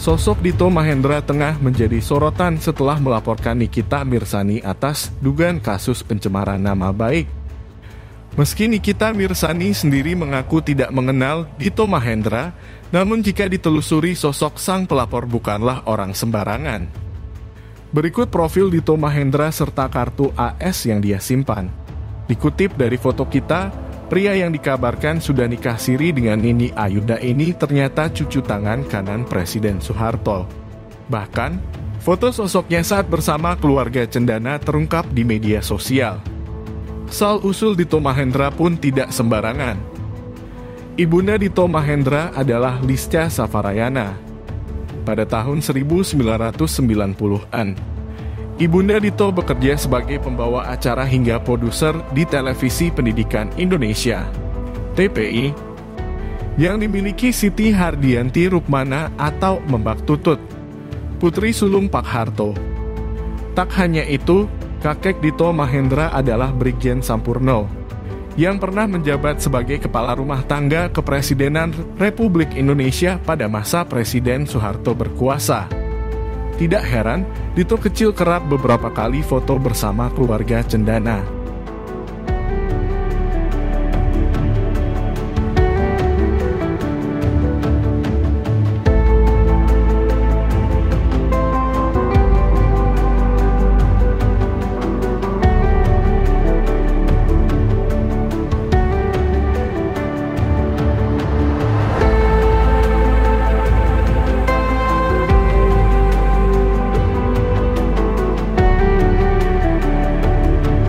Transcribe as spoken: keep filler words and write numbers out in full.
Sosok Dito Mahendra tengah menjadi sorotan setelah melaporkan Nikita Mirzani atas dugaan kasus pencemaran nama baik. Meski Nikita Mirzani sendiri mengaku tidak mengenal Dito Mahendra, namun jika ditelusuri sosok sang pelapor bukanlah orang sembarangan. Berikut profil Dito Mahendra serta kartu A S yang dia simpan. Dikutip dari foto kita, pria yang dikabarkan sudah nikah siri dengan Nini Ayuda ini ternyata cucu tangan kanan Presiden Soeharto. Bahkan, foto sosoknya saat bersama keluarga cendana terungkap di media sosial. Asal-usul Dito Mahendra pun tidak sembarangan. Ibunda Dito Mahendra adalah Lisca Safarayana. Pada tahun seribu sembilan ratus sembilan puluhan, Ibunda Dito bekerja sebagai pembawa acara hingga produser di Televisi Pendidikan Indonesia, T P I, yang dimiliki Siti Hardianti Rukmana atau Mbak Tutut, putri sulung Pak Harto. Tak hanya itu, kakek Dito Mahendra adalah Brigjen Sampurno, yang pernah menjabat sebagai kepala rumah tangga kepresidenan Republik Indonesia pada masa Presiden Soeharto berkuasa. Tidak heran, Dito kecil kerap beberapa kali foto bersama keluarga cendana.